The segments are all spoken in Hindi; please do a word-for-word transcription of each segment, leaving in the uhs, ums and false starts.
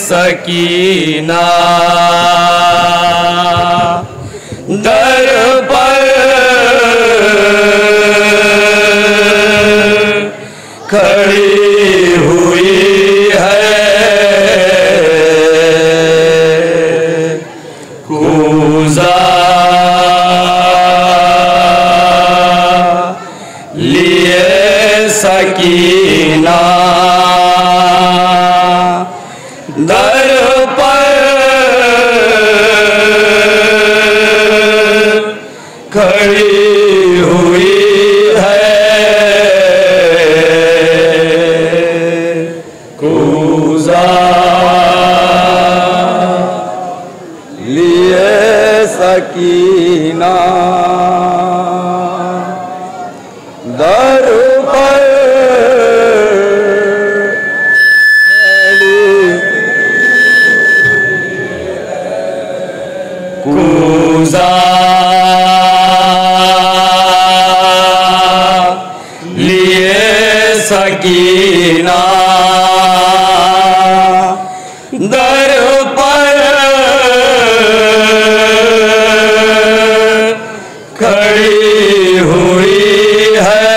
सकीना दर पर खड़ी हुई है, कूज़ा लिए सकीना दर पर खड़ी हुई है, कूज़ा लिए सकीना दर पर कूज़ा लिए सकीना दर पर खड़ी हुई है,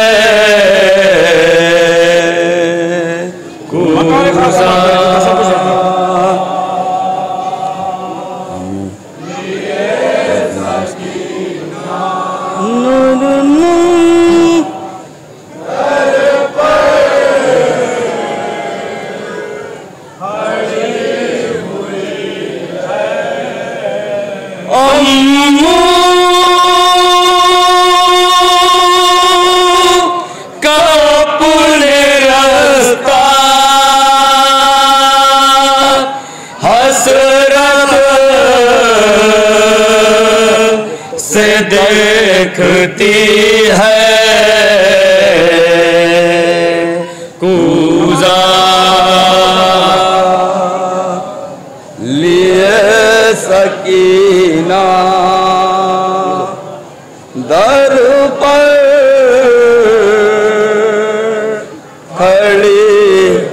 कूज़ा से देखती है, कूज़ा लिए सकीना दर पर खड़ी,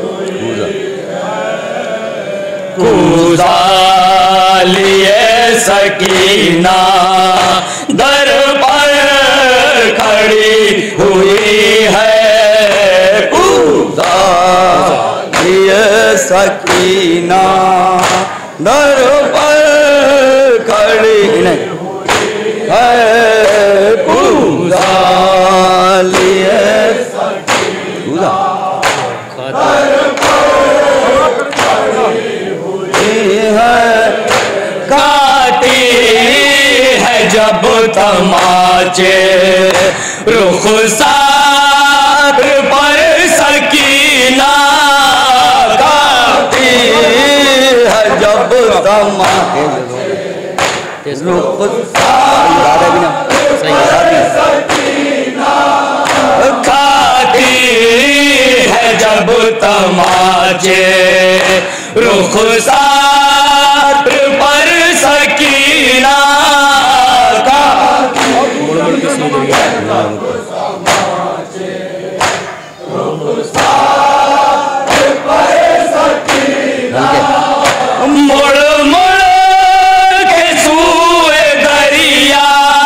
कूज़ा लिए सकीना दर पर खड़ी हुई है, कूज़ा लिए सकीना दर पर खड़ी है, कूज़ा लिए सकीना दर पर खड़ी हुई है, काटी है जब तमाचे रुखसार पर सकीना, काटी है जब तमाचे रुखसार सकीना, काटी है जब तमाचे रुखसार पर सकीना का मुड़ मुड़ के सूए दरिया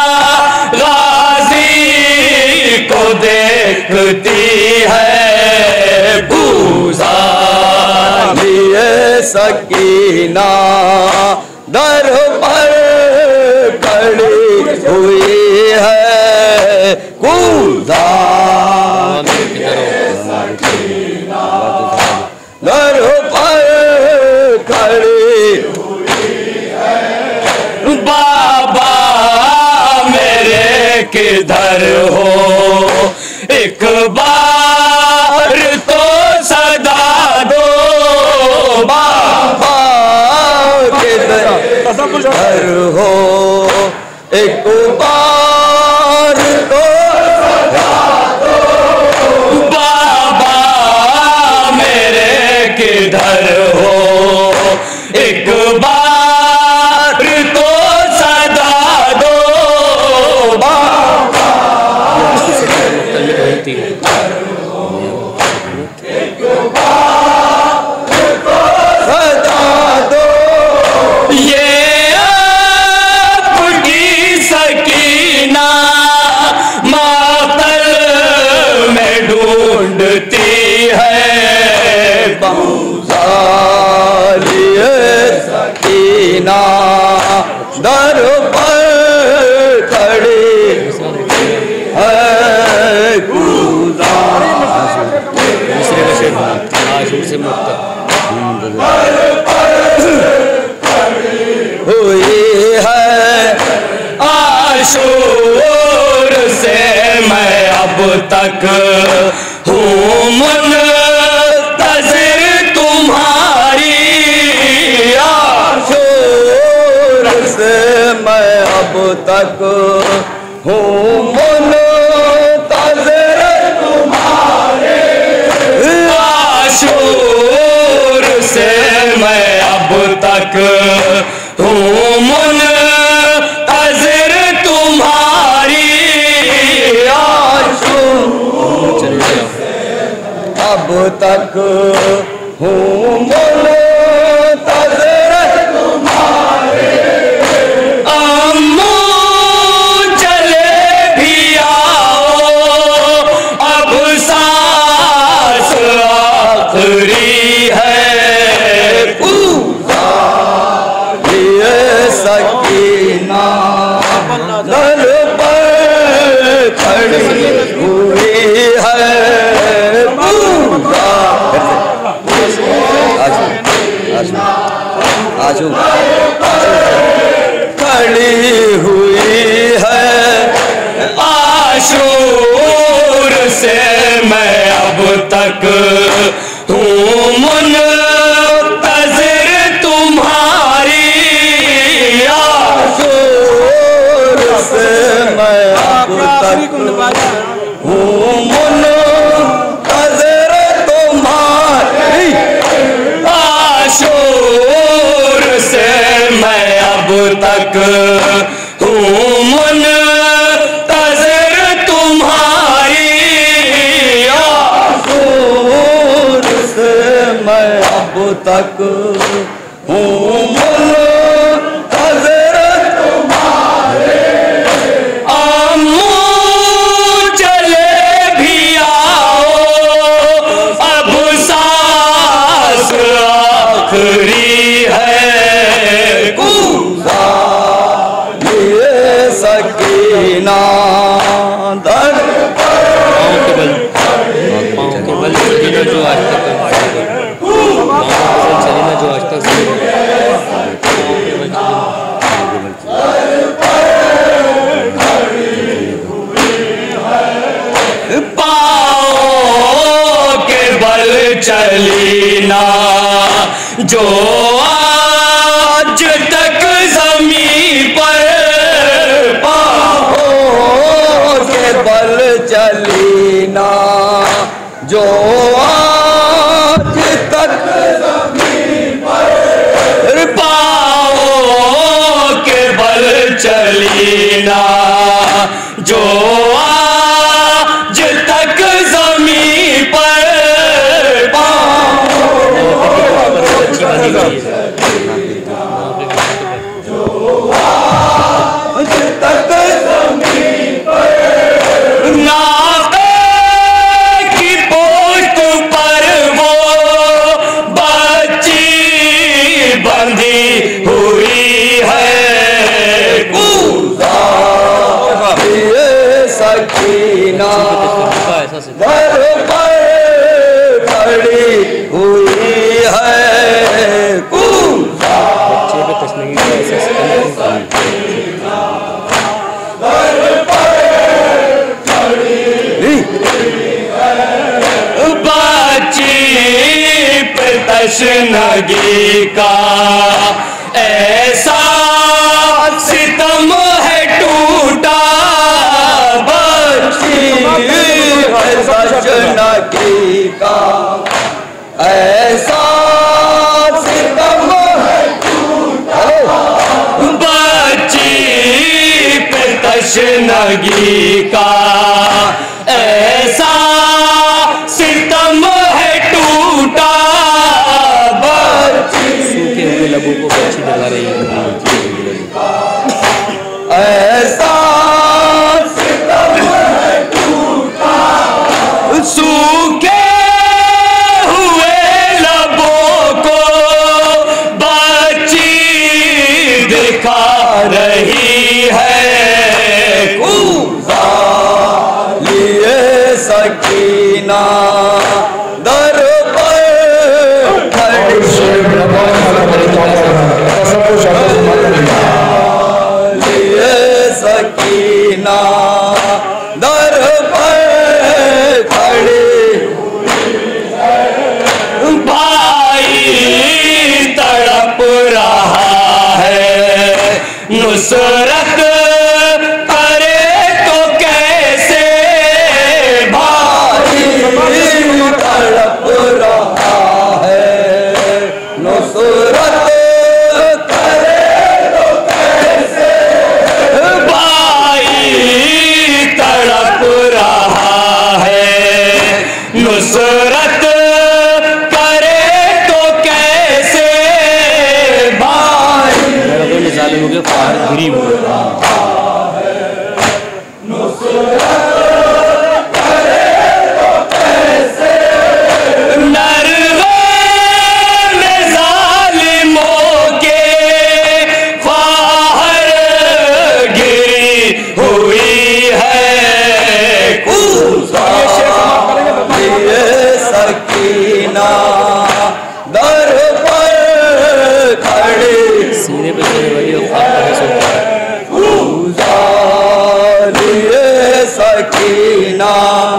गाजी को देखती है, कूज़ा लिए सकीना दर पर खड़ी हुई है, कूज़ा दर पर खड़ी हुई है, बाबा मेरे किधर हो एक बार तो सदा दो, बाबा किधर हो एक बार तो सदा दो, बाबा मेरे किधर हो एक बार तो सदा दो, बाबा एक बार तो सदा लिए सकीना दर पर खड़ी है खुदा हुई है आशूर से मैं अब तक हूँ मुंतज़िर तुम्हारी। आशूर से मैं अब तक हूँ मुंतज़िर तुम्हारी। आशूर से मैं अब तक हूँ मुंतज़िर तुम्हारी। आशूर अब तक हूँ मुंतज़िर तुम्हारी। अम्मू चले भी आओ अब सांस आखिरी है सकीना दर पर खड़ी हुई है आजू खड़ी हुई है आशूर से मैं अब तक हूँ मुंतज़िर तुम्हारी। आशूर से मैं अब तक हूँ मुंतज़िर तुम्हारी। आशूर से मैं अब तक हूँ मुंतज़िर तुम्हारी। आशूर से मैं अब तक हूँ मुंतज़िर तुम्हारी। अम्मू चले भी आओ अब सांस आखिरी है खुदा लिए सकीना दर पर पाँव के बल सलीना जो आज तक सलीना जो आज तक पाँव के बल चलीना जो आज तक ज़मीं पर। पाँव के बल चलीना जो आज तक ज़मीं पर। पाँव के बल चलीना जो आज तक ज़मीं पर। नाक़े की पोस्ट पर वो बच्ची बंधी हुई है ये सकीना दर पर खड़ी हुई है तशनगी का ऐसा सितम है टूटा। बच्ची तशनगी का ऐसा सितम है टूटा। बच्ची पे तशनगी का ऐसा सितम है टूटा। सूखे हुए लबों को बच्ची जला रही है। ऐसा सितम है टूटा। सूखे हुए लबों नुसरत करे तो कैसे भाई तड़प रहा है। नुसरत करे तो कैसे भाई तड़प रहा है। नुसरत करे तो कैसे भाई जालिमों के फार गिरी हुई सीने पे चढ़ने वाली सकीना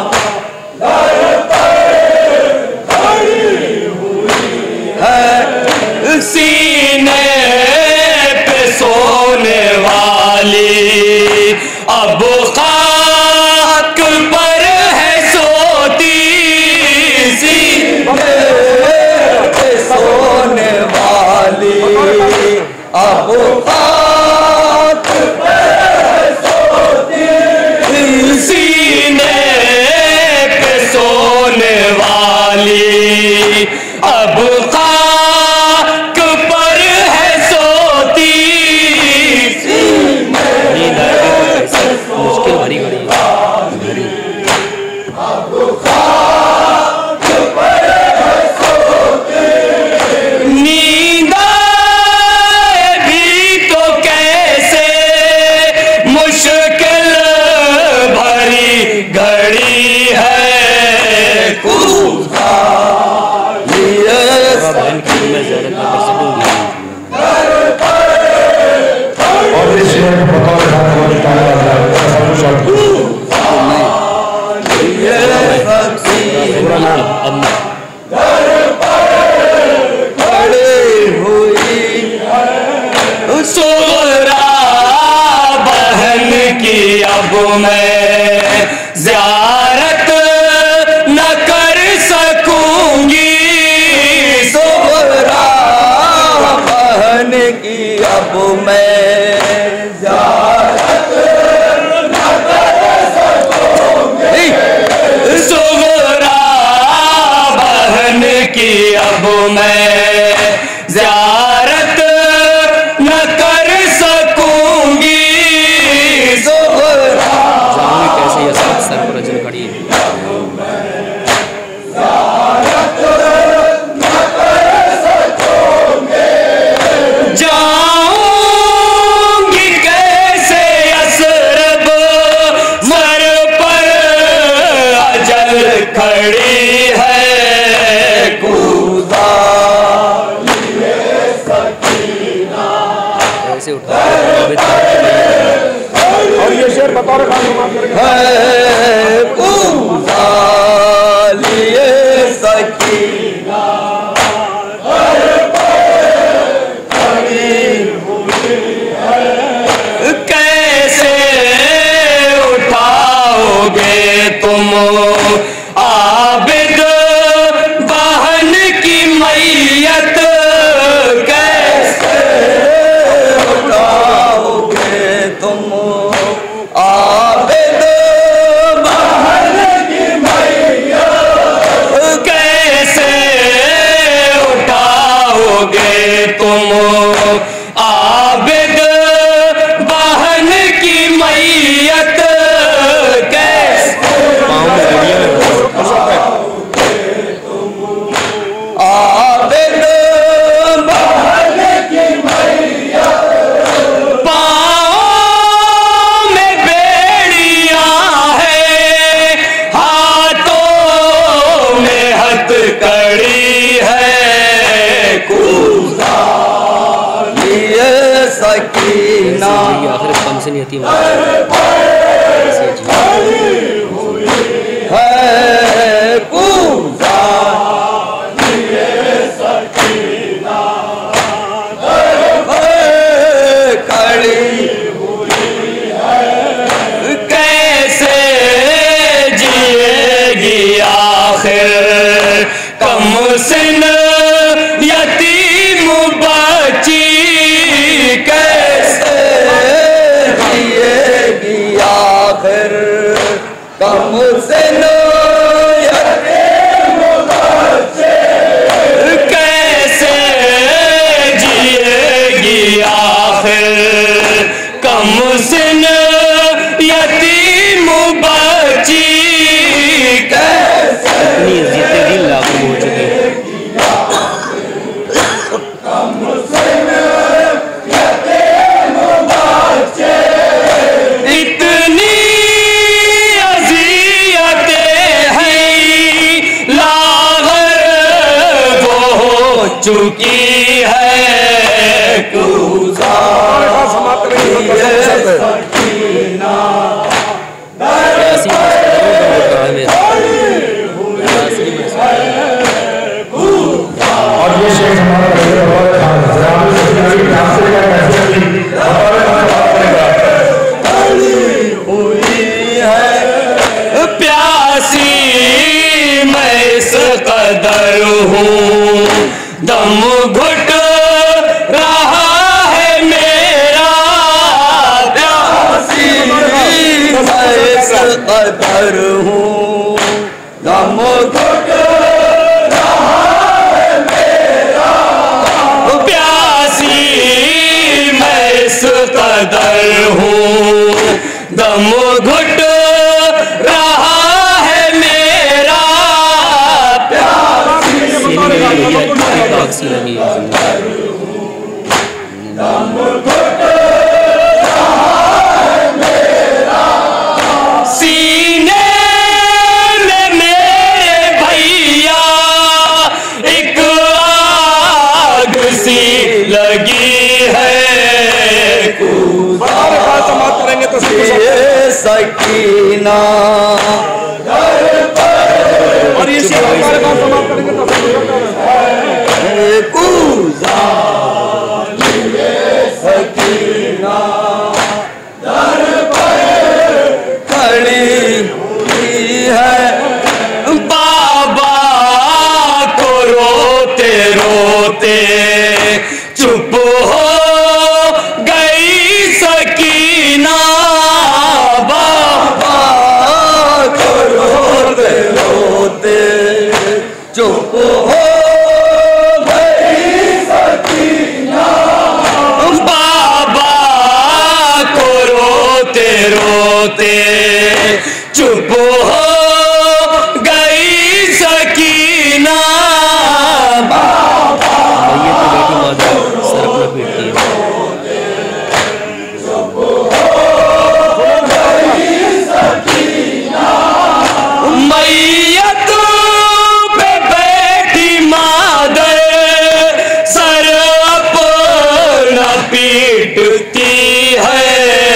है। सीने पे सोने वाली अब खाक पर है सोती। सीने पे सोने वाली अब खाक पर है सोती। सीने पे सोने वाली अब खाक पर है सोती। नींद आएगी तो कैसे मुश्किल भरी घड़ी घड़ी अब खाक पर है सोती। नींद भी तो कैसे मुश्किल भरी घड़ी है। बहन की मैं ज़्यादा कर सकूंगी और इस अम्मा सोरा बहन की अब मैं ज़ियारत न कर सकूंगी। सोरा बहन की अब मैं ज़ियारत न कर सकूंगी। सोरा बहन की अब मैं ज़ियारत न कर सकूंगी। सोहरा जाऊंगी कैसे यह सात सर पर अजल खड़ी है। जाऊंगी कैसे असरब सर पर अजल खड़ी है। कूदा ऐसे उठा और ये शेर बतौर खान है कूदा लिए सकीना कैसे उठाओगे तुम आबिद बहन की मैयत। कैसे उठाओगे तुम आबिद बहन की मैयत। कैसे उठाओगे तुम आबिद बहन की मैयत। कैसे पाँव में गड़िया में आबिद बहन की मैयत। पाँव में बेड़ियां हैं, हाथों में हथकड़ी है। कूदा लिए सकीना जिंदगी आखिर कम से नहीं आती है कूदा लिए सकीना है कड़ी चुकी है गुज़ार सकीना और ये शेख हुई है प्यासी मैं इस कदर हूँ दम घुट रहा है मेरा प्यासी मैं इस कदर हूँ दम घुट रहा है मेरा प्यासी मैं इस कदर हूँ दम घुट रहा है मेरा प्यासी लगी दम घुट रहा है मेरा सीने में मेरे भैया एक आग सी लगी है समाप्त करेंगे तो सकीना और ये शेख हमारे काम समाप्त करेंगे तो सकीना दर पर खड़ी हुई है बाबा को रोते रोते चुप हो गई सकीना बाबा को रोते रोते चुप हो गई सकीना बाबा को रोते रोते चुप हो गई सकीना बाबा ये तो बेटी माता सर अपना पीटती है। मैयत पे बैठी मादर सर अपना पीटती है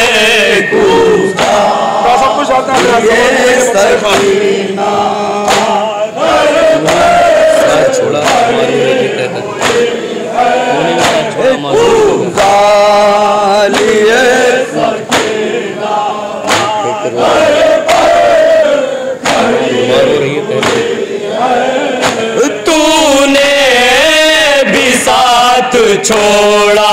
सब कुछ आता है सकीना साथ छोड़ा मारो नहीं कहता उन्होंने भी साथ छोड़ा मारो गालिए मारो रही है कहते तूने भी साथ छोड़ा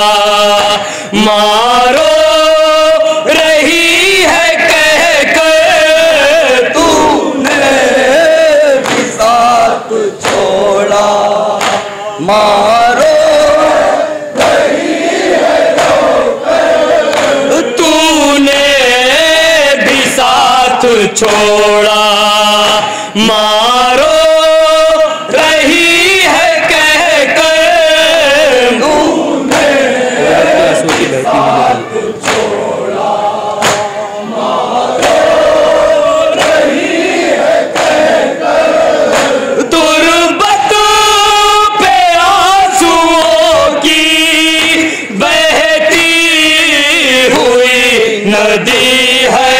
मारो रही है कह कर तूने भी साथ छोड़ा मारो रही है तूने भी साथ छोड़ा मारो रही है कह कर तूने आंसू की बहती हुई नदी छोड़ा मारो रही है कह कर तुरबत पे आंसुओं की बहती हुई नदी है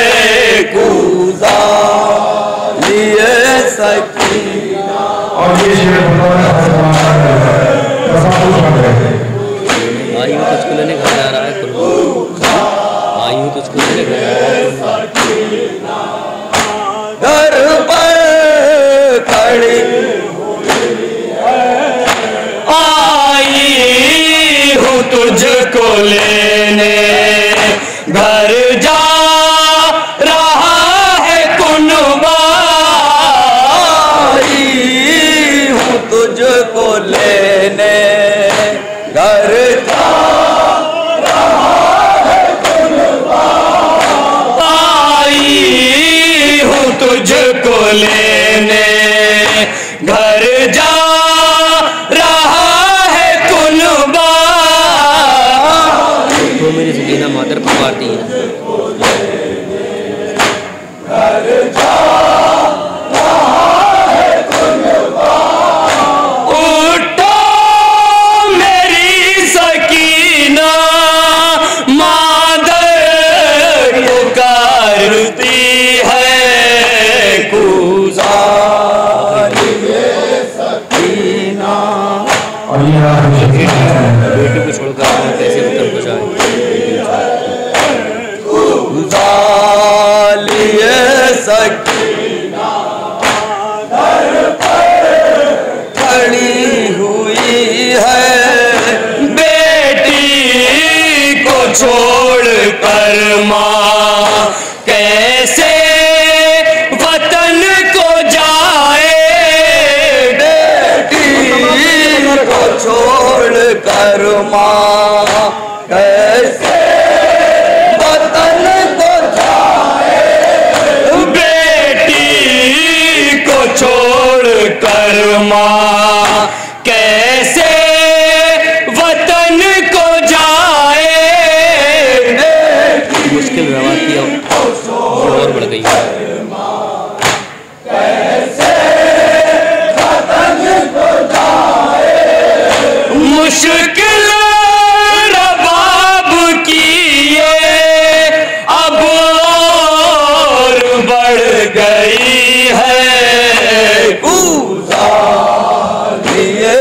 लिए सकीना और ये शेख आई हूँ तुझको लेने घर जा रहा है कुल्लू आई हूँ तुझको लेने घर जा रहा है घर पर खड़ी आई हूँ तुझको लेने घर जा रहा है कुनबा आई हूँ तुझको लेने घर जा रहा है कुनबा आई हूँ तुझको लेने घर जा रहा है कुनबा तो मेरी सकीना मादर पुकारती है घर जा रहा है कुनबा उठो बेटी को छोड़कर वहाँ कैसे वतन को जाए। लिए सकीना दर पर खड़ी हुई है, बेटी को छोड़ कर माँ कैसे वतन को जाए, बेटी को छोड़ कर माँ कैसे वतन को जाए, बेटी को छोड़ कर माँ कैसे वतन को जाए। मुश्किल व्यवहार की और बढ़ गई है। मुश्किल रबाब की ये अब और बढ़ गई है, लिए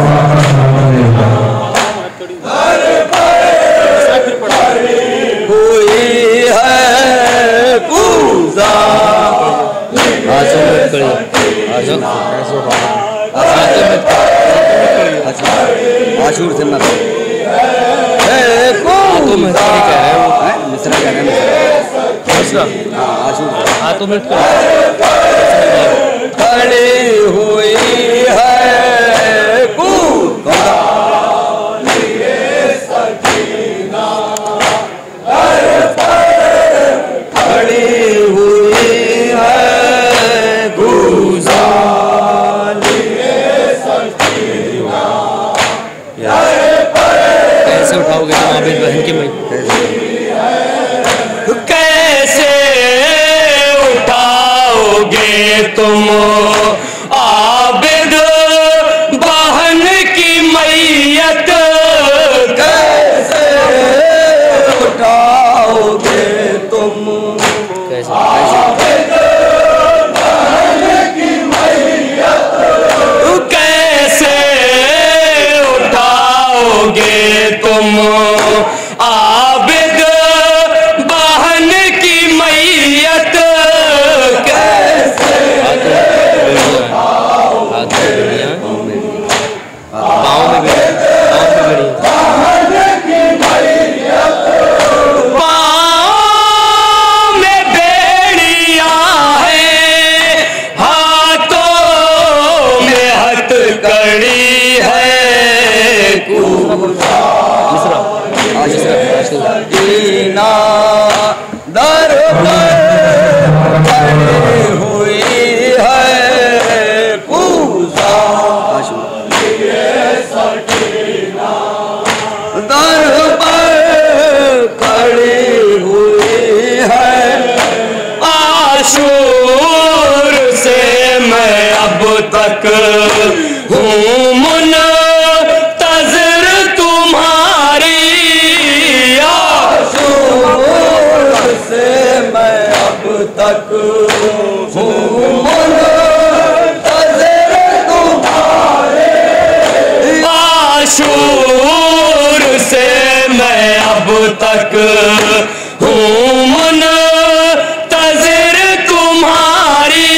हुई है पूजा। आशूर से मत तो मिस्रा कह रहे हैं वो मिस्रा कह रहे हैं मिस्रा हाँ आशूर हाँ तो मिनट खड़ी हुई है खड़ी हुई है कैसे उठाओगे तुम आबिद बहन की मई, कैसे उठाओगे तुम आबिद बहन की मैयत, कैसे उठाओगे तुम कैसे आबिद बहन की मैयत, कैसे उठाओगे तुम आबिद बहन की मैयत, कैसे पाँव में भी बहन की मैयत, पाँव में बेड़ियां हैं, हाथों में हथकड़ी है, सकीना दर पर खड़ी हुई है पूजा। सकीना दर पर खड़ी हुई है, आशूर से मैं अब तक हूँ मुनतज़िर तुम्हारी, आशूर से मैं अब तक हूँ मुनतज़िर तुम्हारी, आशूर से मैं अब तक हूँ मुनतज़िर तुम्हारी,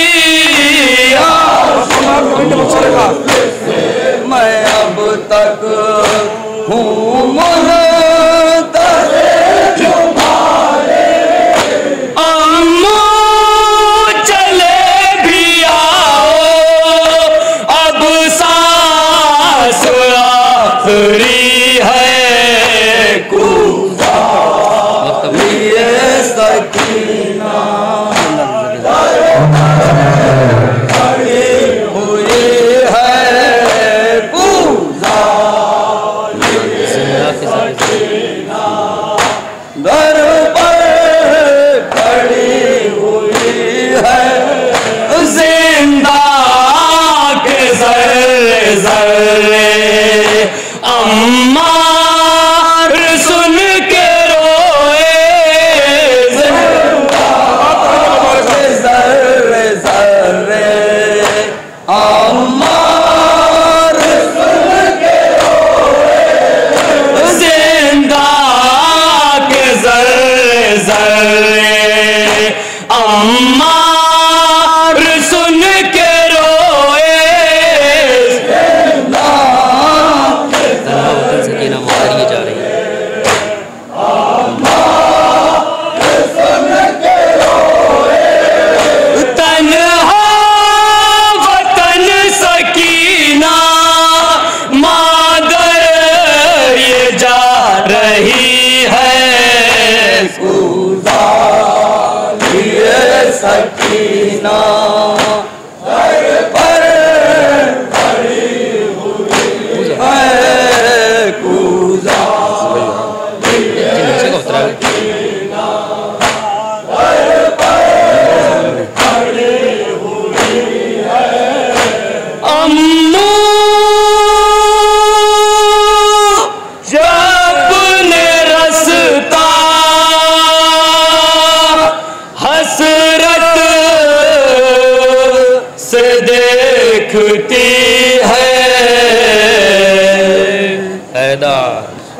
मैं अब तक हूँ मुनतज़िर तुम्हारे, अम्मू चले भी आओ अब सांस आखिरी है कूदा, लिए सकीना खड़ी हुई है पूजा, दर पर खड़ी हुई है, जिंदा के ज़र्रे ज़र्रे अम्मा सकीना दर पर खड़ी हुई है कूजा नीचे का उतरा अम्मू जब ने रसता हसरत से देखती है हैदर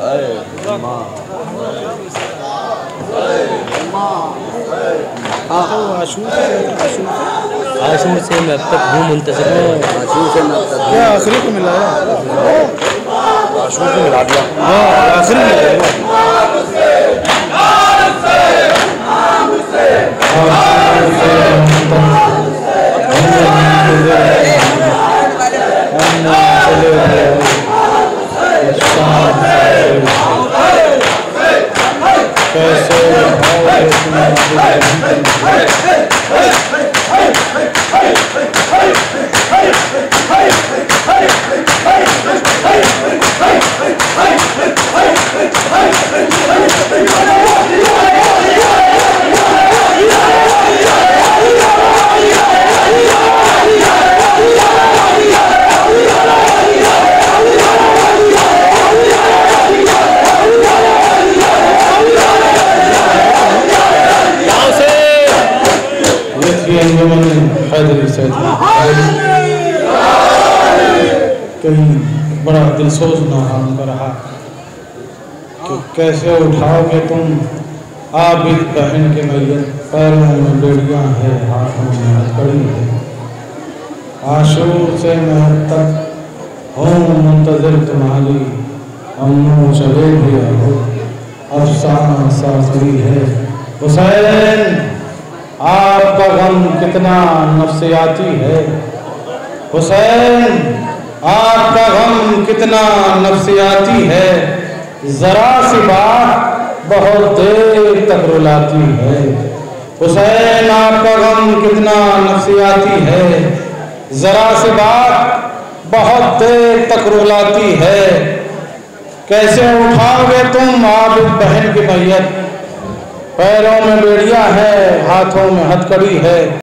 आशूर से मैं अब तक हूँ मुंतज़िर क्या आखिरी को मिला है? आशूर को मिला दिया। हाँ आखिरी मिला है। कहीं बड़ा दिलसोज नाम का रहा कि कैसे उठाओगे तुम आबिद बहन के मैयत, पैरों में बेड़ियां है, हाथों में हथकड़ी है। आशूर से मैं अब तक हूँ मुंतज़िर तुम्हारी, अम्मू चले भी हो अफसाना सासरी है। हुसैन आपका गम कितना नफ्सियाती है, हुसैन आपका गम कितना नफ्सियाती है, जरा सी बात बहुत देर तक रुलाती है। हुसैन आपका गम कितना नफ्सियाती है, जरा सी बात बहुत देर तक रुलाती है। कैसे उठाओगे तुम आबिद बहन की मैयत, पैरों में बेड़ियां है, हाथों में हथकड़ी है।